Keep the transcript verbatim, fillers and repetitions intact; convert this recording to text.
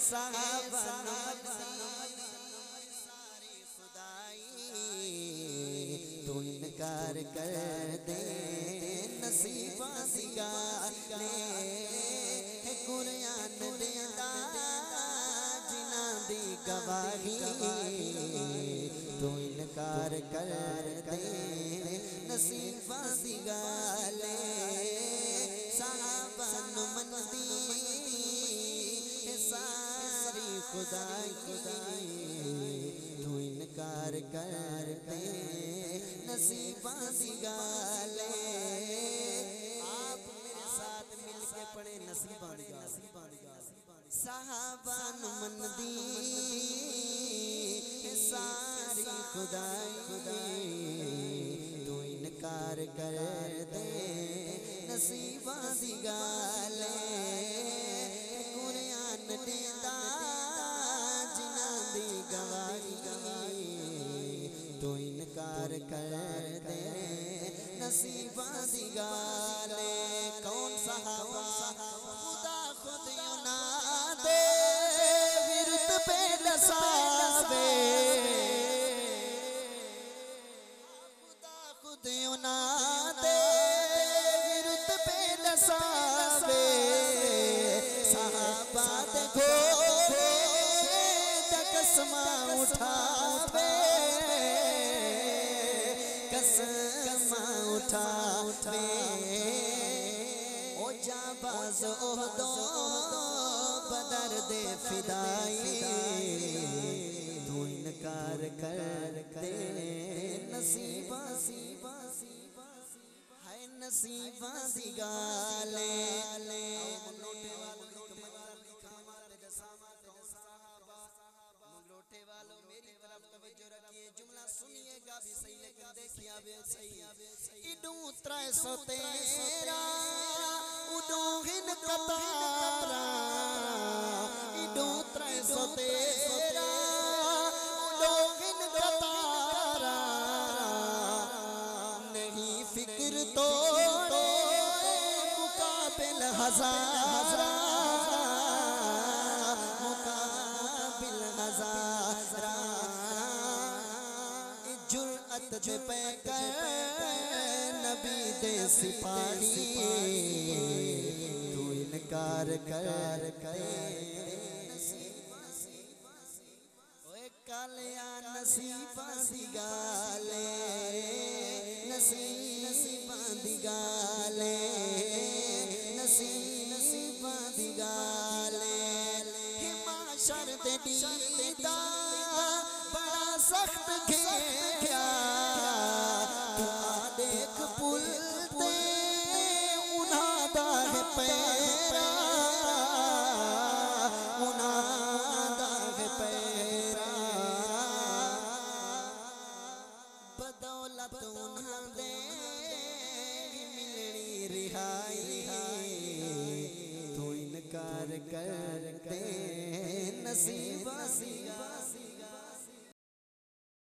साहबा सारी खुदाई तू इनकार कर दे नसीबा सिगा ले कुरान देता जिना दी गवाही तू इनकार कर दे नसीबा सिगा ले साहबा मनदी सारी खुदाई तू इनकार कर दे नसीबा सिगा ले आप मेरे साथ मिलके पढ़े नसीबा साहबा मनदी सारी खुदाई तू इनकार कर दे नसीबा सिगा ले कुरान देता जिना दी गवाही तू इनकार कर दे नसीबा सिगा ले कौन साहबा खुदा खुद ना दे विरुद्ध पे दसावे खुदा खुद ना दे विरुद्ध पे दसावे साहबा देखो कसमा उठावे कसमा उठावे ओ जाबाज ओहदो बदर दे फिदाई तू इनकार कर दे नसीबा सिबा है नसीबा सिगा ले लोटे वालों मेरी तरफ तवज्जो रखिए जुमला सुनिएगा भी सही लेकिन देखिए अब सही इडू त्रै सौ तेरा उडू हिन कतारा इडू त्रै सौ तेरा उडू हिन कतारा नहीं फिक्र तोड़े मुकाबिल हज़ारा जुर्अत दे पे नबी दे सिपाही तू इनकार कर ओए कालिया नसीबा सिगा ले नसीबा दिगा ले नसीबा दिगा ले हिमाशर दे दीदा बड़ा सख्त घेरा तू देख पुल ते उनादा है पैरा उनादा है पैरा बदौलत उन्हां दे मिलनी रिहाई तू इनकार कर दे नसीबा सिगा